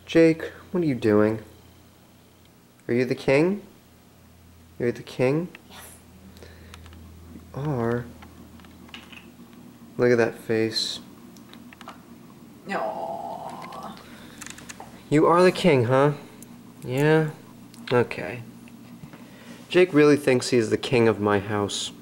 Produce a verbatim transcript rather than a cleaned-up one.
Jake, what are you doing? Are you the king? You're the king? Yes. You are. Look at that face. Aww. You are the king, huh? Yeah? Okay. Jake really thinks he is the king of my house.